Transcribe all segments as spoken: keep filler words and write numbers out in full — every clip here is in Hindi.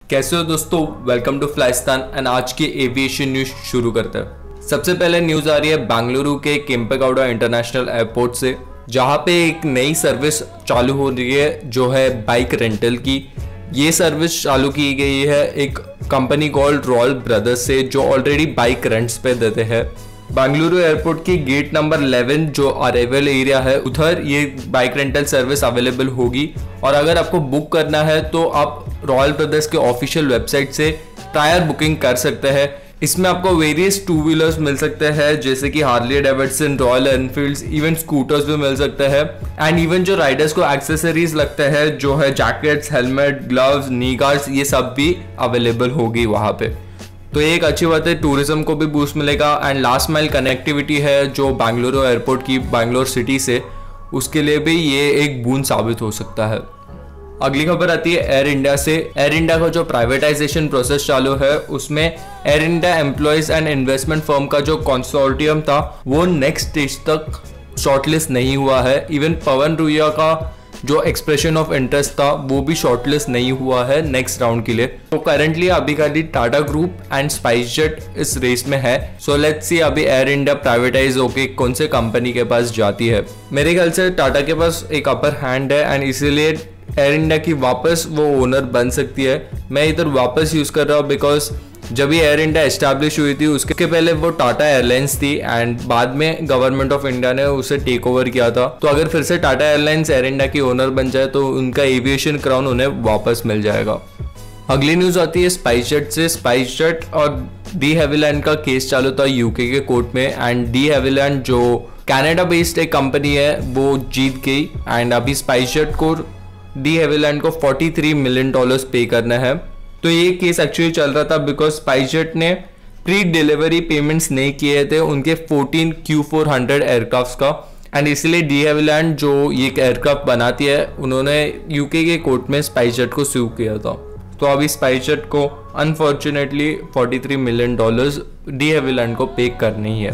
कैसे हो दोस्तों, वेलकम टू फ्लाइस्तान एंड आज की एविएशन न्यूज शुरू करते हैं। सबसे पहले न्यूज आ रही है बेंगलुरु के केम्पेगौड़ा इंटरनेशनल एयरपोर्ट से, जहां पे एक नई सर्विस चालू हो रही है जो है बाइक रेंटल की। ये सर्विस चालू की गई है एक कंपनी कॉल्ड रॉयल ब्रदर्स से, जो ऑलरेडी बाइक रेंट्स पे देते हैं। बेंगलुरु एयरपोर्ट की गेट नंबर इलेवन जो अराइवल एरिया है, उधर ये बाइक रेंटल सर्विस अवेलेबल होगी। और अगर आपको बुक करना है तो आप रॉयल ब्रदर्स के ऑफिशियल वेबसाइट से टायर बुकिंग कर सकते हैं। इसमें आपको वेरियस टू व्हीलर्स मिल सकते हैं, जैसे कि Harley Davidson, Royal Enfields, even scooters भी मिल सकते हैं। एंड इवन जो राइडर्स को एक्सेसरीज लगते हैं, जो है jackets, helmet, gloves, knee guards, ये सब भी अवेलेबल होगी वहाँ पे। तो ये एक अच्छी बात है, टूरिज्म को भी बूस्ट मिलेगा। एंड लास्ट माइल कनेक्टिविटी है जो बेंगलुरु एयरपोर्ट की बेंगलोर सिटी से, उसके लिए भी ये एक बूंद साबित हो सकता है। अगली खबर आती है एयर इंडिया से। एयर इंडिया का जो प्राइवेटाइजेशन प्रोसेस चालू है, उसमें Air India employees and investment firm का जो कंसोर्टियम था वो नेक्स्ट स्टेज तक शॉर्टलिस्ट नहीं हुआ है। इवन पवन रुइया का जो एक्सप्रेशन ऑफ इंटरेस्ट था वो भी शॉर्टलिस्ट नहीं हुआ है नेक्स्ट राउंड के लिए। तो करंटली अभी खाली टाटा ग्रुप एंड स्पाइसजेट इस रेस में है। सो लेट्स सी अभी एयर इंडिया प्राइवेटाइज होके कौन से कंपनी के पास जाती है। मेरे ख्याल से टाटा के पास एक अपर हैंड है एंड इसीलिए एयर इंडिया की वापस वो ओनर बन सकती है। मैं इधर वापस यूज कर रहा हूँ बिकॉज जब ये एयर इंडिया एस्टैब्लिश हुई थी उसके पहले वो टाटा एयरलाइंस थी एंड बाद में गवर्नमेंट ऑफ इंडिया ने उसे टेक ओवर किया था। तो अगर फिर से टाटा एयरलाइंस एयर इंडिया की ओनर बन जाए तो उनका एविएशन क्राउन उन्हें वापस मिल जाएगा। अगली न्यूज आती है स्पाइसजेट से। स्पाइसजेट और डी हैविलैंड का केस चालू था यूके के कोर्ट में एंड डी हैविलैंड जो कनाडा बेस्ड एक कंपनी है वो जीत गई। एंड अभी स्पाइसजेट को डी हैविलैंड को तैंतालीस मिलियन डॉलर्स पे करना है। तो ये केस एक्चुअली चल रहा था बिकॉज स्पाइसजेट ने प्री डिलीवरी पेमेंट्स नहीं किए थे उनके चौदह क्यू फोर हंड्रेड एयरक्राफ्ट का। एंड इसलिए डी हैविलैंड जो ये एयरक्राफ्ट बनाती है, उन्होंने यूके के कोर्ट में स्पाइसजेट को सू किया था। तो अभी स्पाइसजेट को अनफॉर्चुनेटली तैंतालीस मिलियन डॉलर्स डी हैविलैंड को पे करने ही है।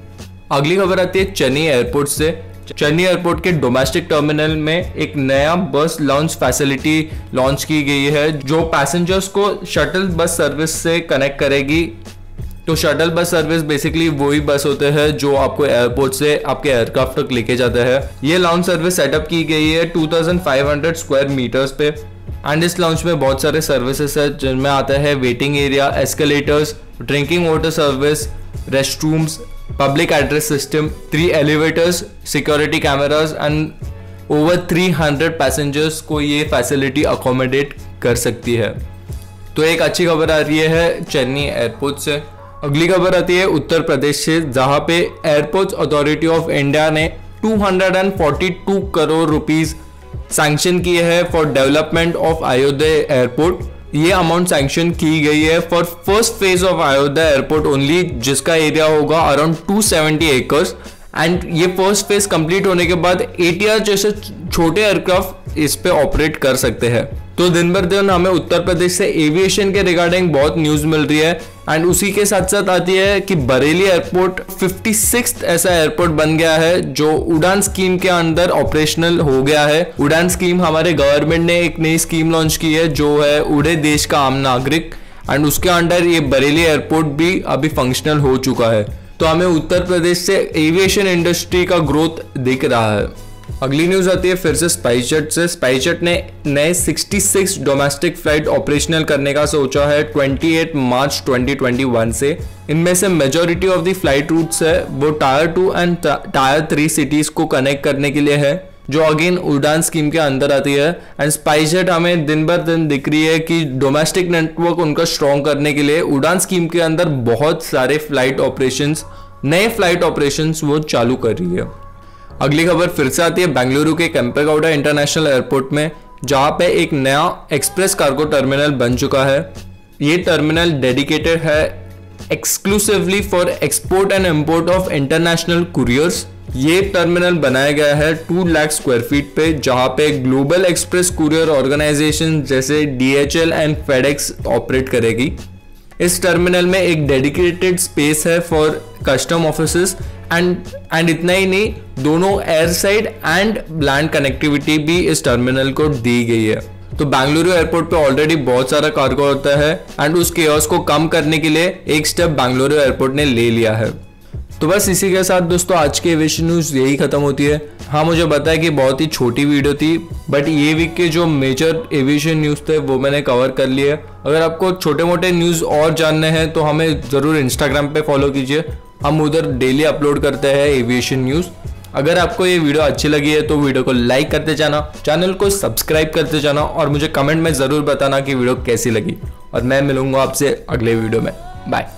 अगली खबर आती है चेन्नई एयरपोर्ट से। चेन्नई एयरपोर्ट के डोमेस्टिक टर्मिनल में एक नया बस लॉन्च फैसिलिटी लॉन्च की गई है जो पैसेंजर्स को शटल बस सर्विस से कनेक्ट करेगी। तो शटल बस सर्विस बेसिकली वही बस होते हैं जो आपको एयरपोर्ट से आपके एयरक्राफ्ट तक लेके जाते हैं। ये लॉन्च सर्विस सेटअप की गई है पच्चीस सौ स्क्वायर मीटर्स पे। एंड इस लॉन्च में बहुत सारे सर्विसेज है जिनमें आता है waiting area, escalators, drinking water service, rest rooms, public address system, three elevators, security cameras and over तीन सौ पैसेंजर्स को ये फैसिलिटी अकोमोडेट कर सकती है। तो एक अच्छी खबर आ रही है चेन्नई एयरपोर्ट से। अगली खबर आती है उत्तर प्रदेश से, जहां पे एयरपोर्ट्स अथॉरिटी ऑफ इंडिया ने दो सौ बयालीस करोड़ रुपीस सैंक्शन किए हैं for development of Ayodhya airport. ये अमाउंट सैंक्शन की गई है for first phase of Ayodhya airport only, जिसका एरिया होगा अराउंड दो सौ सत्तर एकर्स। एंड ये फर्स्ट फेज कंप्लीट होने के बाद एटीआर जैसे छोटे एयरक्राफ्ट इस पे ऑपरेट कर सकते हैं। तो दिन भर दिन हमें उत्तर प्रदेश से एविएशन के रिगार्डिंग बहुत न्यूज मिल रही है। एंड उसी के साथ साथ आती है कि बरेली एयरपोर्ट छप्पनवां ऐसा एयरपोर्ट बन गया है जो उड़ान स्कीम के अंदर ऑपरेशनल हो गया है। उड़ान स्कीम हमारे गवर्नमेंट ने एक नई स्कीम लॉन्च की है जो है उड़े देश का आम नागरिक। एंड उसके अंडर ये बरेली एयरपोर्ट भी अभी फंक्शनल हो चुका है। तो हमें उत्तर प्रदेश से एविएशन इंडस्ट्री का ग्रोथ दिख रहा है। अगली न्यूज आती है फिर से स्पाइसजेट से। स्पाइसजेट ने नए छियासठ डोमेस्टिक फ्लाइट ऑपरेशनल करने का सोचा है अट्ठाईस मार्च दो हज़ार इक्कीस से। इनमें से majority of the flight routes है वो tier two and tier three cities को कनेक्ट करने के लिए है, जो अगेन उड़ान स्कीम के अंदर आती है। एंड स्पाइसजेट हमें दिन भर दिन दिख रही है कि डोमेस्टिक नेटवर्क उनका स्ट्रॉन्ग करने के लिए उड़ान स्कीम के अंदर बहुत सारे फ्लाइट ऑपरेशंस, नए फ्लाइट ऑपरेशंस वो चालू कर रही है। अगली खबर फिर से आती है बेंगलुरु के केम्पेगौड़ा इंटरनेशनल एयरपोर्ट में, जहां पे एक नया एक्सप्रेस कार्गो टर्मिनल बन चुका है। ये टर्मिनल डेडिकेटेड है exclusively for export and import of international couriers. ये टर्मिनल बनाया गया है टू लाख स्क्वायर फीट पे, जहां पे ग्लोबल एक्सप्रेस कुरियर ऑर्गेनाइजेशन जैसे डीएचएल एंड फेडेक्स ऑपरेट करेगी। इस टर्मिनल में एक डेडिकेटेड स्पेस है for custom offices and and इतना ही नहीं, दोनों air side and land connectivity भी इस टर्मिनल को दी गई है। तो बेंगलुरु एयरपोर्ट पे ऑलरेडी बहुत सारा कार्गो होता है एंड उस केओस को कम करने के लिए एक स्टेप बेंगलुरु एयरपोर्ट ने ले लिया है। तो बस इसी के साथ दोस्तों आज की एविएशन न्यूज़ यही खत्म होती है। हाँ, मुझे पता है कि बहुत ही छोटी वीडियो थी, बट ये वीक के जो मेजर एविएशन न्यूज़ थे वो मैंने कवर कर लिए। अगर आपको छोटे मोटे न्यूज़ और जानने हैं तो हमें ज़रूर इंस्टाग्राम पे फॉलो कीजिए, हम उधर डेली अपलोड करते हैं एविएशन न्यूज़। अगर आपको ये वीडियो अच्छी लगी है तो वीडियो को लाइक करते जाना, चैनल को सब्सक्राइब करते जाना और मुझे कमेंट में ज़रूर बताना कि वीडियो कैसी लगी। और मैं मिलूंगा आपसे अगले वीडियो में। बाय।